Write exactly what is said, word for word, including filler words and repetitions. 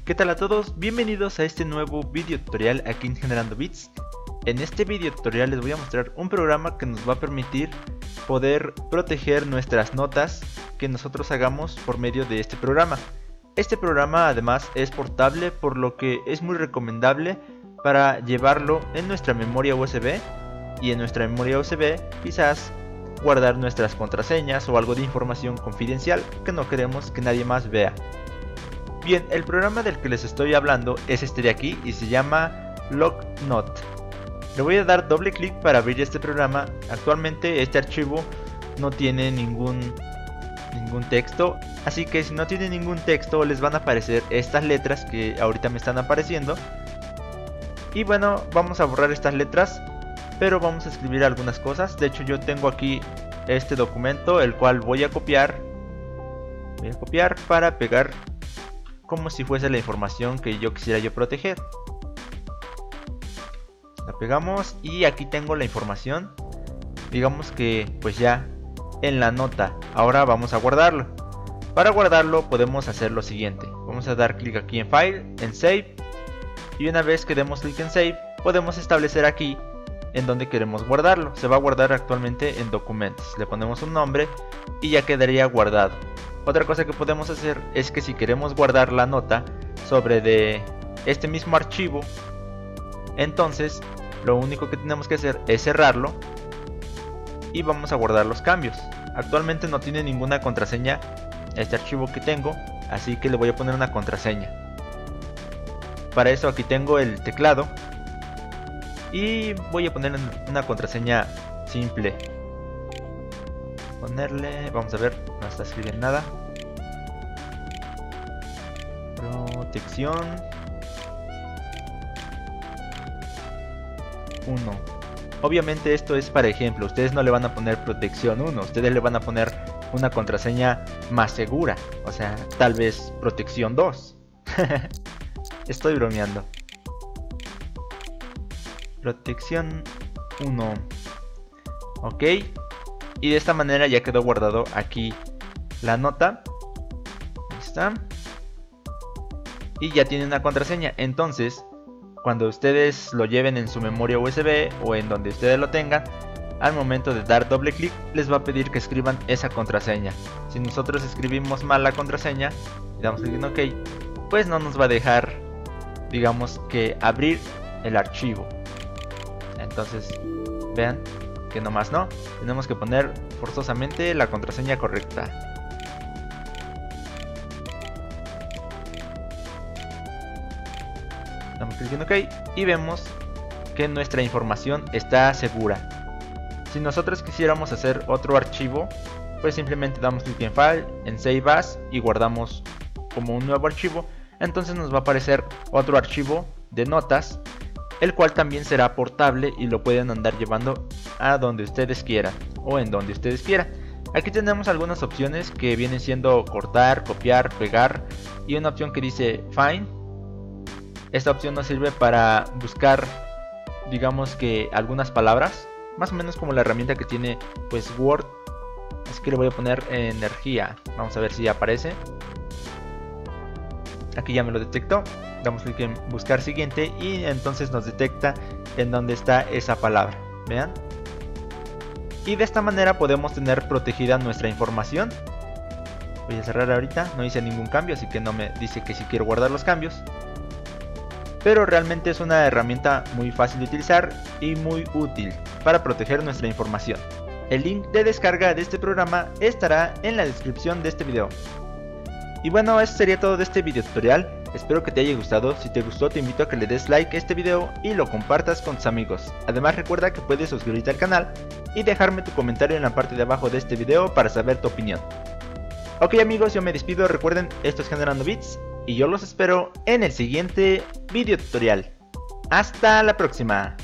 ¿Qué tal a todos? Bienvenidos a este nuevo video tutorial aquí en Generando Bits. En este video tutorial les voy a mostrar un programa que nos va a permitir poder proteger nuestras notas que nosotros hagamos por medio de este programa. Este programa además es portable, por lo que es muy recomendable para llevarlo en nuestra memoria U S B, y en nuestra memoria U S B quizás guardar nuestras contraseñas o algo de información confidencial que no queremos que nadie más vea. Bien, el programa del que les estoy hablando es este de aquí y se llama Lognote. Le voy a dar doble clic para abrir este programa. Actualmente este archivo no tiene ningún, ningún texto, así que si no tiene ningún texto les van a aparecer estas letras que ahorita me están apareciendo. Y bueno, vamos a borrar estas letras, pero vamos a escribir algunas cosas. De hecho yo tengo aquí este documento, el cual voy a copiar. Voy a copiar para pegar como si fuese la información que yo quisiera yo proteger. La pegamos y aquí tengo la información. Digamos que pues ya en la nota. Ahora vamos a guardarlo. Para guardarlo podemos hacer lo siguiente. Vamos a dar clic aquí en File, en Save. Y una vez que demos clic en Save, podemos establecer aquí en donde queremos guardarlo. Se va a guardar actualmente en Documentos. Le ponemos un nombre y ya quedaría guardado. Otra cosa que podemos hacer es que si queremos guardar la nota sobre de este mismo archivo, entonces lo único que tenemos que hacer es cerrarlo y vamos a guardar los cambios. Actualmente no tiene ninguna contraseña este archivo que tengo, así que le voy a poner una contraseña. Para eso aquí tengo el teclado y voy a poner una contraseña simple. Ponerle, vamos a ver, no está escribiendo nada. Protección uno. Obviamente esto es para ejemplo, ustedes no le van a poner protección uno, ustedes le van a poner una contraseña más segura, o sea, tal vez protección dos. Estoy bromeando. Protección uno. Ok. Y de esta manera ya quedó guardado aquí la nota. Ahí está. Y ya tiene una contraseña. Entonces, cuando ustedes lo lleven en su memoria U S B o en donde ustedes lo tengan, al momento de dar doble clic les va a pedir que escriban esa contraseña. Si nosotros escribimos mal la contraseña y damos clic en OK, pues no nos va a dejar, digamos que, abrir el archivo. Entonces, vean que nomás no, tenemos que poner forzosamente la contraseña correcta. Damos clic en OK y vemos que nuestra información está segura. Si nosotros quisiéramos hacer otro archivo, pues simplemente damos clic en File, en Save As y guardamos como un nuevo archivo. Entonces nos va a aparecer otro archivo de notas, el cual también será portable y lo pueden andar llevando a donde ustedes quieran o en donde ustedes quieran. Aquí tenemos algunas opciones que vienen siendo cortar, copiar, pegar y una opción que dice Find. Esta opción nos sirve para buscar, digamos que algunas palabras, más o menos como la herramienta que tiene pues Word. Así que le voy a poner energía, vamos a ver si aparece. Aquí ya me lo detectó. Damos clic en buscar siguiente y entonces nos detecta en dónde está esa palabra. Vean. Y de esta manera podemos tener protegida nuestra información. Voy a cerrar ahorita, no hice ningún cambio, así que no me dice que si quiero guardar los cambios. Pero realmente es una herramienta muy fácil de utilizar y muy útil para proteger nuestra información. El link de descarga de este programa estará en la descripción de este video. Y bueno, eso sería todo de este video tutorial. Espero que te haya gustado. Si te gustó, te invito a que le des like a este video y lo compartas con tus amigos. Además recuerda que puedes suscribirte al canal y dejarme tu comentario en la parte de abajo de este video para saber tu opinión. Ok amigos, yo me despido. Recuerden, esto es Generando Bits y yo los espero en el siguiente video tutorial. Hasta la próxima.